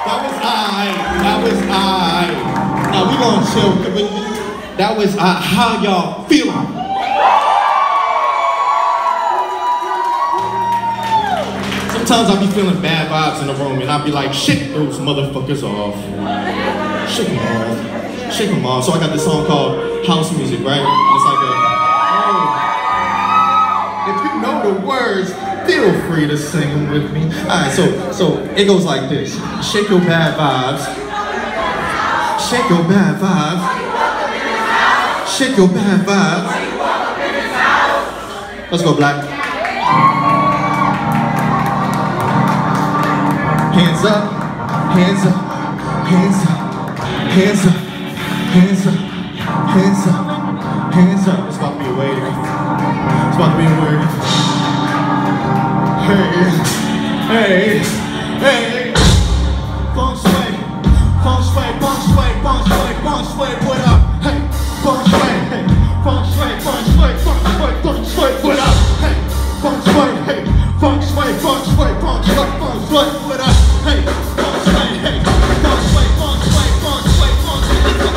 That was I. Now we gonna chill. That was how y'all feeling? Sometimes I be feeling bad vibes in the room and I be like, shake those motherfuckers off. Shake them off. Shake them off. So I got this song called House Music, right? It's like if you know the words, feel free to sing them with me. Alright, so it goes like this. Shake your bad vibes. Shake your bad vibes. Shake your bad vibes. Let's go, Black. Hands up, hands up, hands up, hands up, hands up, hands up, hands up. It's about to be a wave. It's about to be a wave. Hey, hey, hey. Feng Shui, Feng Shui, Feng Shui, Feng Shui, Feng Shui, what up? Hey, Feng Shui, hey, Feng Shui, Feng Shui, Feng Shui, Feng Shui, what up? Hey, Feng Shui, hey, Feng Shui, Feng Shui, Feng Shui, Feng Shui, what up? Hey, Feng Shui, hey, Feng Shui, Feng Shui, Feng Shui, Feng Shui.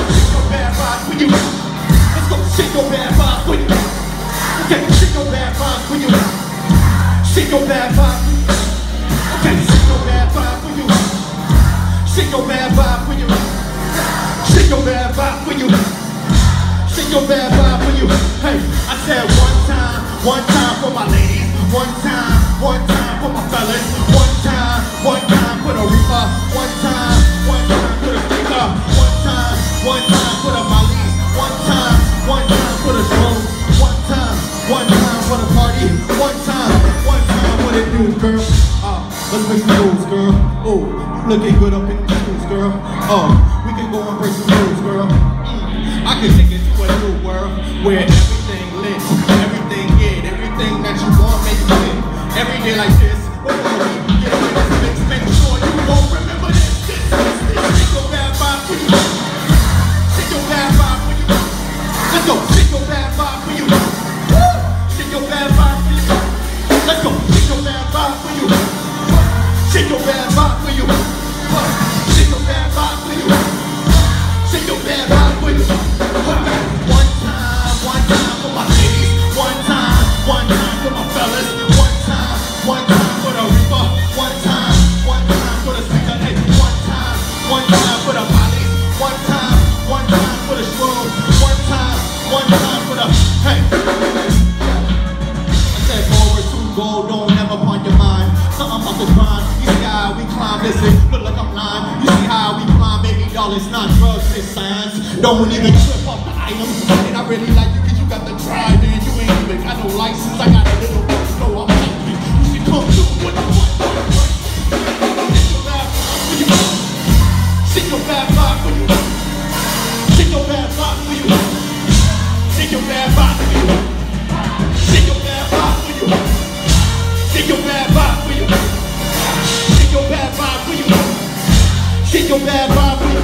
Let's go shake your bad vibes for you. Let's go shake your bad vibes for you. Okay, shake your bad vibes for you. Okay, shake your bad vibes for you. Shake your bad vibe for you. Shake your bad vibe for you. Shake your bad vibe for you. Hey, I said one time for my ladies. One time for my fellas. One time for the reaper. One time for the speaker. One time for the mollies. One time for the drums. One time for the party. One time for the news, girl. Let's make some moves, girl. Oh, looking good up in the shoes, girl. Oh, we can go and break some rules, girl. I can take it to a new world where everything lit, everything good, everything that you want makes it. Every day like this, we're gonna get away with this mix. Make sure you won't remember this. Shake your bad vibe for you. Shake your bad vibe for you. Let's go. Shake your bad vibe for you. Shake your bad vibe for you. Let's go. Shake your bad vibe for you. Shake your bad vibe for you. Shake your bad vibe for you. Shake your bad vibe for you. One time for my ladies. One time for my fellas. One time for the reaper. One time for the speaker. Hey, one time for the mollies. One time for the shrooms. One time for the hey. I said forward to gold, don't ever upon your mind. Something about the grind. You see how we climb, listen, look like I'm lying. You see how we climb, baby doll, it's not drugs, it's science. Don't even trip off the items. And I really like you cause you got the drive and you ain't even got no license. I got a little more slow, I'm like you. You should come through what you want. Shake your bad vibe for you. Shake your bad vibe for you. Shake your bad vibe for you. Shake your bad vibe for you. Shake your bad vibe for you. Shake your bad vibe for you. Shake your bad vibe for you.